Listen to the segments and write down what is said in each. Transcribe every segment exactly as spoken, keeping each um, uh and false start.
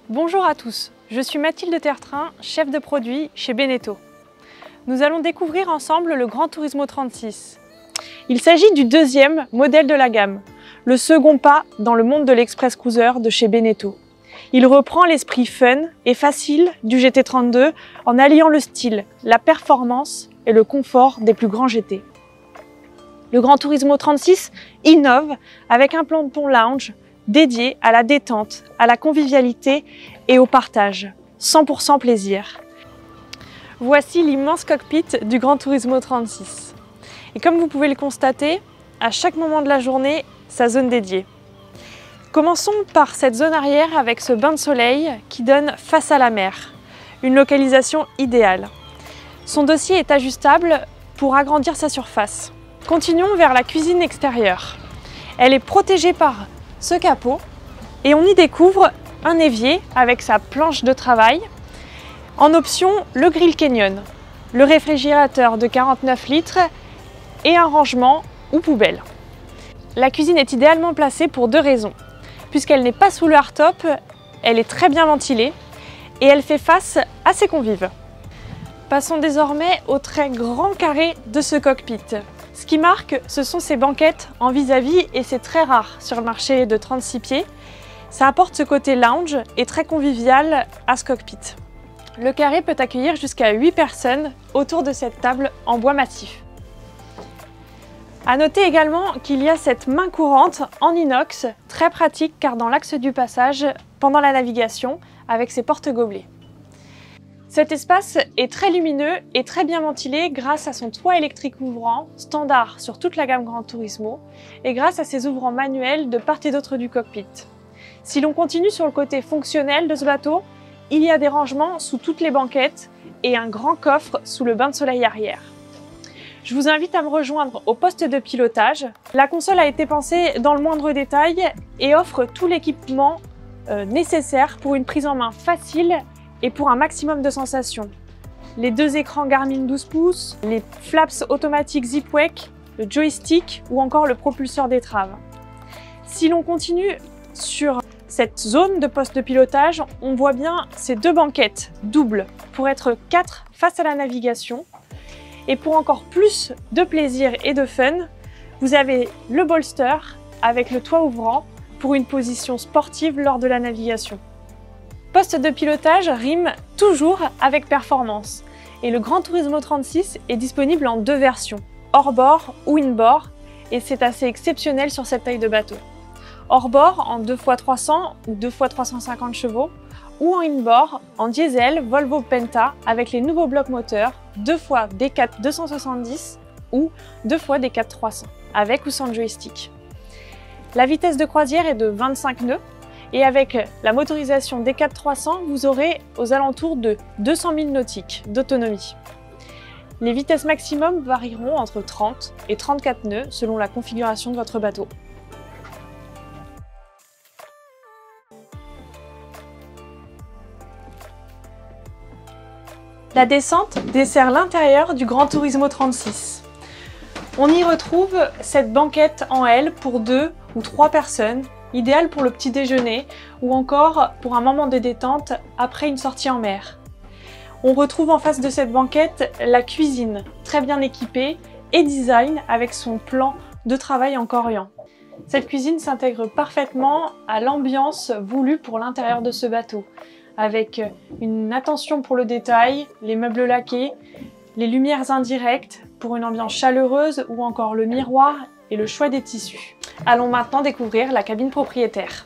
Bonjour à tous, je suis Mathilde Tertrain, chef de produit chez Beneteau. Nous allons découvrir ensemble le Gran Turismo trente-six. Il s'agit du deuxième modèle de la gamme, le second pas dans le monde de l'express cruiser de chez Beneteau. Il reprend l'esprit fun et facile du G T trente-deux en alliant le style, la performance et le confort des plus grands G T. Le Gran Turismo trente-six innove avec un plan de pont lounge dédié à la détente, à la convivialité et au partage. cent pour cent plaisir. Voici l'immense cockpit du Gran Turismo trente-six. Et comme vous pouvez le constater, à chaque moment de la journée, sa zone dédiée. Commençons par cette zone arrière avec ce bain de soleil qui donne face à la mer. Une localisation idéale. Son dossier est ajustable pour agrandir sa surface. Continuons vers la cuisine extérieure. Elle est protégée par ce capot et on y découvre un évier avec sa planche de travail. En option, le grill Canyon, le réfrigérateur de quarante-neuf litres et un rangement ou poubelle. La cuisine est idéalement placée pour deux raisons. Puisqu'elle n'est pas sous le hardtop, elle est très bien ventilée et elle fait face à ses convives. Passons désormais au très grand carré de ce cockpit. Ce qui marque, ce sont ces banquettes en vis-à-vis et c'est très rare sur le marché de trente-six pieds. Ça apporte ce côté lounge et très convivial à ce cockpit. Le carré peut accueillir jusqu'à huit personnes autour de cette table en bois massif. À noter également qu'il y a cette main courante en inox, très pratique car dans l'axe du passage, pendant la navigation, avec ses porte-gobelets. Cet espace est très lumineux et très bien ventilé grâce à son toit électrique ouvrant, standard sur toute la gamme Gran Turismo, et grâce à ses ouvrants manuels de part et d'autre du cockpit. Si l'on continue sur le côté fonctionnel de ce bateau, il y a des rangements sous toutes les banquettes et un grand coffre sous le bain de soleil arrière. Je vous invite à me rejoindre au poste de pilotage. La console a été pensée dans le moindre détail et offre tout l'équipement euh, nécessaire pour une prise en main facile et pour un maximum de sensations. Les deux écrans Garmin douze pouces, les flaps automatiques Zipwake, le joystick ou encore le propulseur d'étrave. Si l'on continue sur cette zone de poste de pilotage, on voit bien ces deux banquettes doubles pour être quatre face à la navigation. Et pour encore plus de plaisir et de fun, vous avez le bolster avec le toit ouvrant pour une position sportive lors de la navigation. Poste de pilotage rime toujours avec performance et le Gran Turismo trente-six est disponible en deux versions, hors-bord ou in-bord, et c'est assez exceptionnel sur cette taille de bateau. Hors-bord en deux fois trois cents ou deux fois trois cent cinquante chevaux ou en in-bord en diesel Volvo Penta avec les nouveaux blocs moteurs deux fois D quatre deux cent soixante-dix ou deux fois D quatre trois cents avec ou sans joystick. La vitesse de croisière est de vingt-cinq nœuds et avec la motorisation D quatre trois cents, vous aurez aux alentours de deux cent mille nautiques d'autonomie. Les vitesses maximum varieront entre trente et trente-quatre nœuds selon la configuration de votre bateau. La descente dessert l'intérieur du Gran Turismo trente-six. On y retrouve cette banquette en L pour deux ou trois personnes, idéale pour le petit déjeuner ou encore pour un moment de détente après une sortie en mer. On retrouve en face de cette banquette la cuisine, très bien équipée et design avec son plan de travail en corian. Cette cuisine s'intègre parfaitement à l'ambiance voulue pour l'intérieur de ce bateau, avec une attention pour le détail, les meubles laqués, les lumières indirectes pour une ambiance chaleureuse ou encore le miroir et le choix des tissus. Allons maintenant découvrir la cabine propriétaire.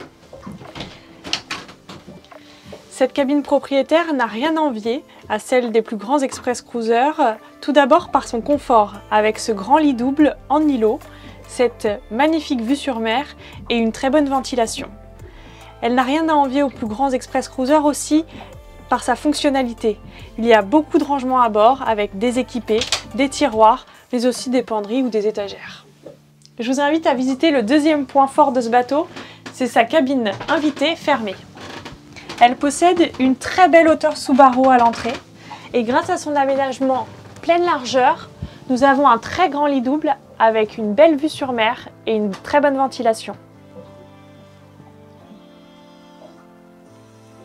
Cette cabine propriétaire n'a rien à envier à celle des plus grands express cruisers, tout d'abord par son confort, avec ce grand lit double en îlot, cette magnifique vue sur mer et une très bonne ventilation. Elle n'a rien à envier aux plus grands express cruisers aussi par sa fonctionnalité. Il y a beaucoup de rangements à bord avec des équipés, des tiroirs, mais aussi des penderies ou des étagères. Je vous invite à visiter le deuxième point fort de ce bateau, c'est sa cabine invitée fermée. Elle possède une très belle hauteur sous barreau à l'entrée et grâce à son aménagement pleine largeur, nous avons un très grand lit double avec une belle vue sur mer et une très bonne ventilation.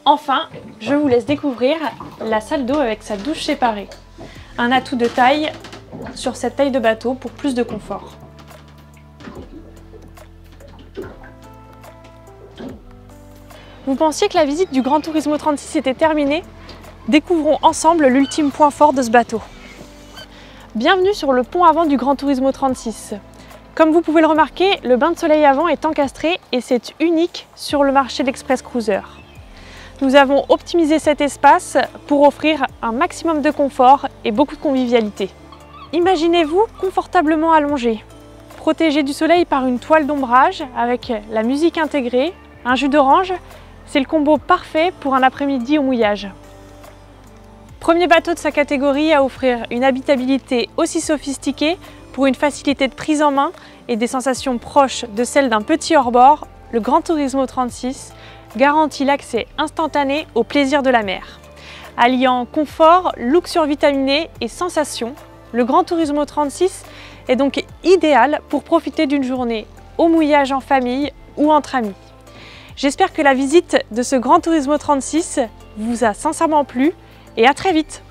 Enfin, je vous laisse découvrir la salle d'eau avec sa douche séparée. Un atout de taille sur cette taille de bateau pour plus de confort. Vous pensiez que la visite du Gran Turismo trente-six était terminée? Découvrons ensemble l'ultime point fort de ce bateau. Bienvenue sur le pont avant du Gran Turismo trente-six. Comme vous pouvez le remarquer, le bain de soleil avant est encastré et c'est unique sur le marché d'Express Cruiser. Nous avons optimisé cet espace pour offrir un maximum de confort et beaucoup de convivialité. Imaginez-vous confortablement allongé, protégé du soleil par une toile d'ombrage avec la musique intégrée, un jus d'orange, c'est le combo parfait pour un après-midi au mouillage. Premier bateau de sa catégorie à offrir une habitabilité aussi sophistiquée pour une facilité de prise en main et des sensations proches de celles d'un petit hors-bord, le Gran Turismo trente-six garantit l'accès instantané au plaisir de la mer. Alliant confort, look survitaminé et sensation, le Gran Turismo trente-six est donc idéal pour profiter d'une journée au mouillage en famille ou entre amis. J'espère que la visite de ce Gran Turismo trente-six vous a sincèrement plu et à très vite!